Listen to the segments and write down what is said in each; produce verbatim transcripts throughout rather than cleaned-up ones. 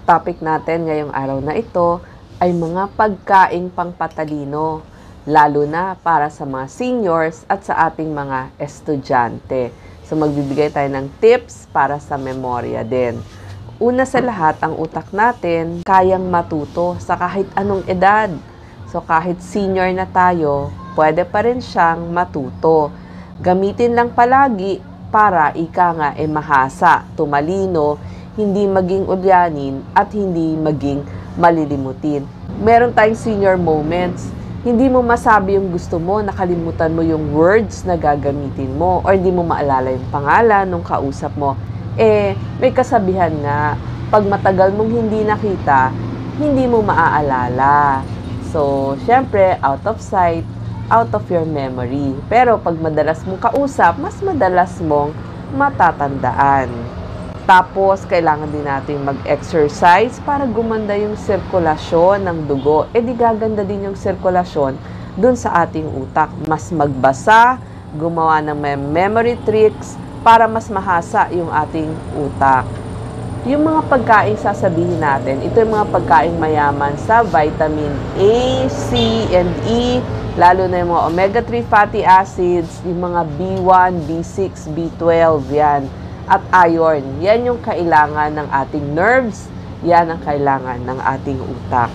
Topic natin ngayong araw na ito ay mga pagkaing pangpatalino, lalo na para sa mga seniors at sa ating mga estudyante. So magbibigay tayo ng tips para sa memorya din. Una sa lahat, ang utak natin kayang matuto sa kahit anong edad. So kahit senior na tayo, pwede pa rin siyang matuto. Gamitin lang palagi para ika nga e mahasa, tumalino, hindi maging ulyanin at hindi maging malilimutin. Meron tayong senior moments. Hindi mo masabi yung gusto mo, nakalimutan mo yung words na gagamitin mo or hindi mo maalala yung pangalan ng kausap mo. Eh, may kasabihan nga, pag matagal mong hindi nakita, hindi mo maaalala. So, syempre, out of sight, out of your memory. Pero pag madalas mong kausap, mas madalas mong matatandaan. Tapos, kailangan din natin mag-exercise para gumanda yung sirkulasyon ng dugo. E di gaganda din yung sirkulasyon dun sa ating utak. Mas magbasa, gumawa ng memory tricks para mas mahasa yung ating utak. Yung mga pagkain sasabihin natin, ito yung mga pagkain mayaman sa vitamin A, C, and E, lalo na yung mga omega three fatty acids, yung mga B one, B six, B twelve, yan. At iron, yan yung kailangan ng ating nerves, yan ang kailangan ng ating utak.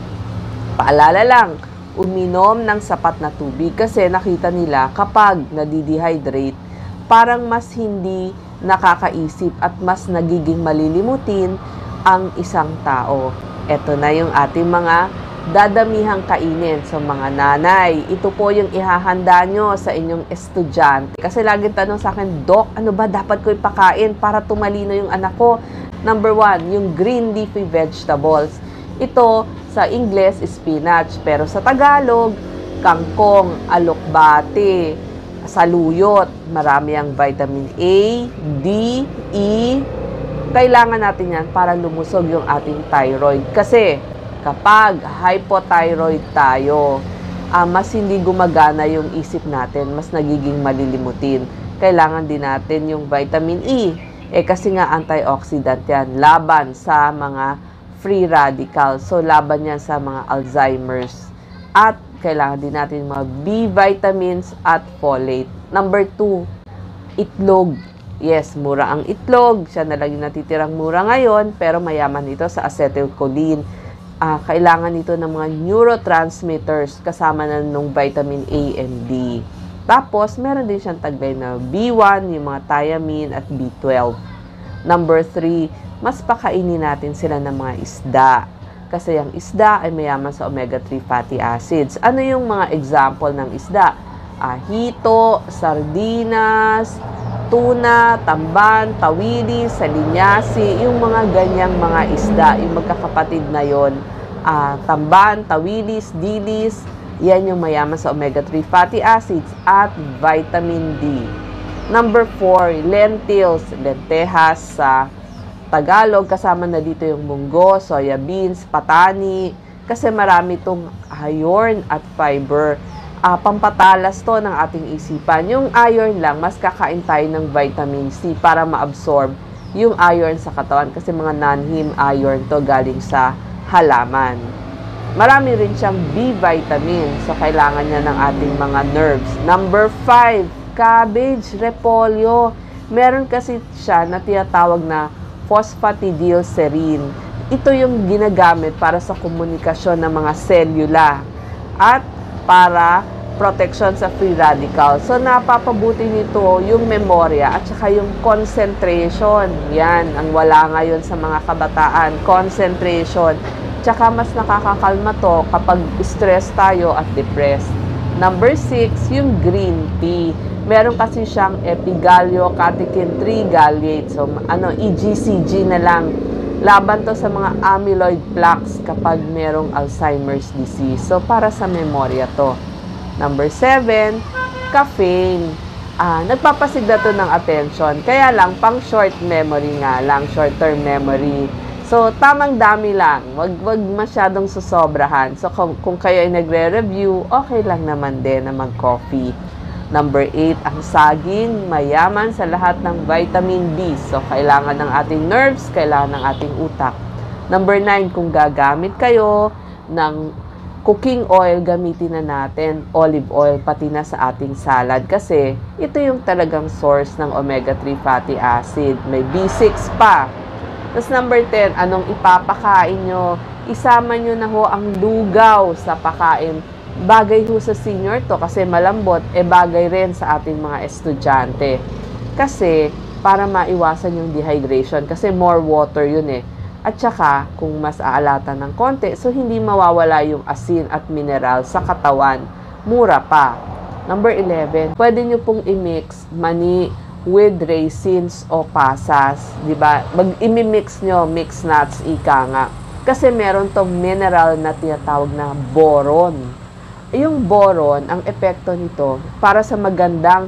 Paalala lang, uminom ng sapat na tubig kasi nakita nila kapag nadidehydrate, parang mas hindi nakakaisip at mas nagiging malilimutin ang isang tao. Ito na yung ating mga dadamihang kainin sa mga nanay. Ito po yung ihahanda nyo sa inyong estudyante. Kasi laging tanong sa akin, Doc, ano ba dapat ko ipakain para tumalino yung anak ko? Number one, yung green leafy vegetables. Ito, sa Ingles, spinach. Pero sa Tagalog, kangkong, alokbate, saluyot. Marami ang vitamin A, D, E. Kailangan natin yan para lumusog yung ating thyroid. Kasi kapag hypothyroid tayo, uh, mas hindi gumagana yung isip natin, mas nagiging malilimutin. Kailangan din natin yung vitamin E. Eh kasi nga antioxidant yan, laban sa mga free radicals. So laban yan sa mga Alzheimer's. At kailangan din natin mga B vitamins at folate. Number two, itlog. Yes, mura ang itlog. Siya na lang yung natitirang mura ngayon, pero mayaman ito sa acetylcholine. Uh, kailangan ito ng mga neurotransmitters kasama na nung vitamin A and D. Tapos, meron din siyang taglay na B one, yung mga thiamine at B twelve. Number three, mas pakainin natin sila ng mga isda. Kasi ang isda ay mayaman sa omega three fatty acids. Ano yung mga example ng isda? Uh, hito, sardinas, tuna, tamban, tawili, salinyasi, yung mga ganyang mga isda, yung magkakapatid na yon, uh, tamban, tawilis, dilis, yan yung mayaman sa omega three fatty acids at vitamin D. Number four, lentils, lentehas sa Tagalog, kasama na dito yung munggo, soya beans, patani, kasi marami itong iron at fiber. Uh, pampatalas to ng ating isipan. Yung iron lang, mas kakain tayo ng vitamin C para ma-absorb yung iron sa katawan kasi mga non-heme iron to galing sa halaman. Marami rin siyang B vitamin, so kailangan niya ng ating mga nerves. Number five, cabbage, repolyo. Meron kasi siya na tinatawag na phosphatidylserine. Ito yung ginagamit para sa komunikasyon ng mga selula at para protection sa free radical. So, napapabuti nito yung memorya at saka yung concentration. Yan, ang wala ngayon sa mga kabataan. Concentration. Tsaka mas nakakakalma to kapag stress tayo at depressed. Number six, yung green tea. Meron kasi siyang epigallocatechin three gallate. So, ano, E G C G na lang. Laban to sa mga amyloid plaques kapag merong Alzheimer's disease. So, para sa memorya to. Number seven, caffeine. Ah, nagpapasigla to ng attention. Kaya lang, pang short memory nga lang, short-term memory. So, tamang dami lang. Wag, wag masyadong susobrahan. So, kung, kung kayo ay nagre-review, okay lang naman din na mag-coffee. Number eight, ang saging, mayaman sa lahat ng vitamin B. So, kailangan ng ating nerves, kailangan ng ating utak. Number nine, kung gagamit kayo ng cooking oil, gamitin na natin olive oil pati na sa ating salad kasi ito yung talagang source ng omega three fatty acid. May B six pa. Tapos number ten, anong ipapakain nyo? Isama nyo na ho ang lugaw sa pakain. Bagay ho sa senior to kasi malambot, e bagay rin sa ating mga estudyante. Kasi para maiwasan yung dehydration kasi more water yun eh. At saka kung mas aalatan ng konti, so hindi mawawala yung asin at mineral sa katawan. Mura pa. Number eleven, pwede nyo pong i-mix mani with raisins o pasas. Diba? Mag-imimix nyo, mix nuts, ika nga. Kasi meron tong mineral na tinatawag na boron. Yung boron, ang epekto nito para sa magandang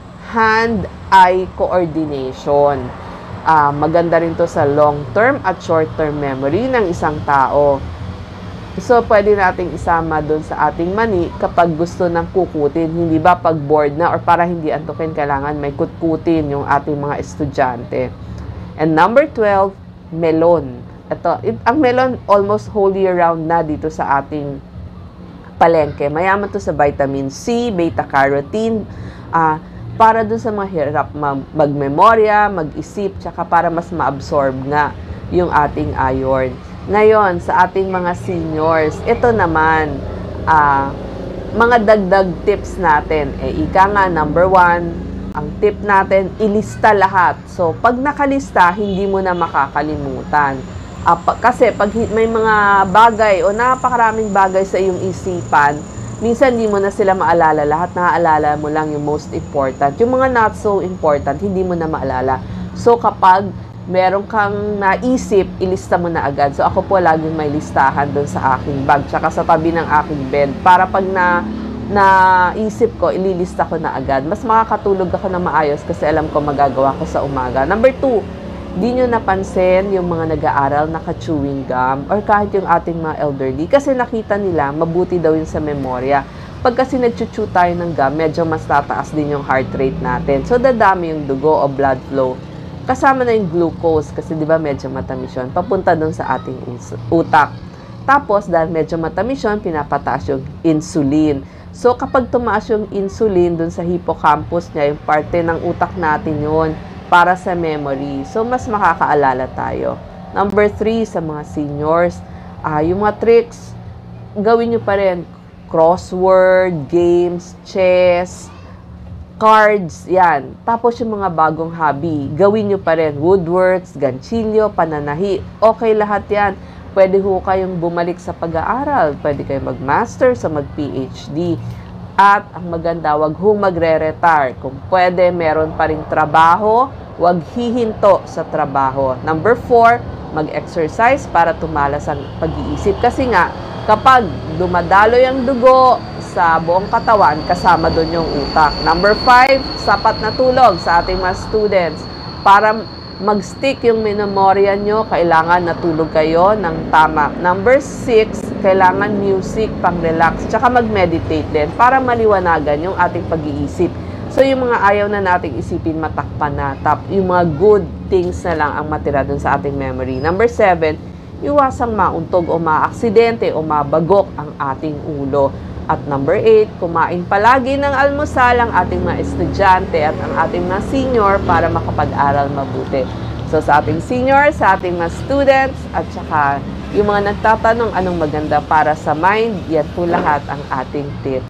hand-eye coordination. Uh, maganda rin to sa long-term at short-term memory ng isang tao. So, pwede nating isama doon sa ating mani kapag gusto ng kukutin. Hindi ba pag bored na or para hindi antukin, kailangan may kutkutin yung ating mga estudyante. And number twelve, melon. Ito, it, ang melon almost whole year round na dito sa ating palengke. Mayaman to sa vitamin C, beta-carotene, uh, para dun sa mga hirap magmemorya, mag-isip, tsaka para mas ma-absorb nga yung ating iron. Ngayon, sa ating mga seniors, ito naman, uh, mga dagdag tips natin. Eh, ika nga, number one, ang tip natin, ilista lahat. So, pag nakalista, hindi mo na makakalimutan. Uh, pa, kasi pag may mga bagay o napakaraming bagay sa iyong isipan, minsan hindi mo na sila maalala. Lahat naaalala mo lang yung most important. Yung mga not so important, hindi mo na maalala. So, kapag meron kang naisip, ilista mo na agad. So, ako po laging may listahan doon sa aking bag, tsaka sa tabi ng aking bed. Para pag na naisip ko, ililista ko na agad. Mas makakatulog ako na maayos kasi alam ko magagawa ko sa umaga. Number two, di nyo napansin yung mga nag-aaral naka-chewing gum or kahit yung ating mga elderly kasi nakita nila mabuti daw yun sa memorya. Pag kasi nag-chew tayo ng gum, medyo mas tataas din yung heart rate natin. So, dadami yung dugo o blood flow. Kasama na yung glucose kasi di ba medyo matamis yun. Papunta dun sa ating utak. Tapos, dahil medyo matamis yun, pinapataas yung insulin. So, kapag tumaas yung insulin dun sa hippocampus niya, yung parte ng utak natin yun, para sa memory. So, mas makakaalala tayo. Number three, sa mga seniors, uh, yung mga tricks, gawin nyo pa rin. Crossword, games, chess, cards, yan. Tapos yung mga bagong hobby, gawin nyo pa rin. Woodworks, ganchilyo, pananahi, okay lahat yan. Pwede ho kayong bumalik sa pag-aaral. Pwede kayong mag-master sa mag-P H D. At ang maganda, wag ho magre-retire. Kung pwede, meron pa ring trabaho, wag hihinto sa trabaho. Number four, mag-exercise para tumalas ang pag-iisip. Kasi nga, kapag dumadaloy ang dugo sa buong katawan, kasama doon yung utak. Number five, sapat na tulog sa ating mga students. Para mag-stick yung memorya nyo, kailangan natulog kayo ng tama. Number six, kailangan music pang relax. Tsaka mag-meditate din para maliwanagan yung ating pag-iisip. So, yung mga ayaw na nating isipin, matakpan na. Tap, yung mga good things na lang ang matira dun sa ating memory. Number seven, iwasang mauntog o maaksidente o mabagok ang ating ulo. At number eight, kumain palagi ng almusal ang ating mga estudyante at ang ating mga senior para makapag-aral mabuti. So sa ating senior, sa ating mga students, at saka yung mga nagtatanong anong maganda para sa mind, yan po lahat ang ating tip.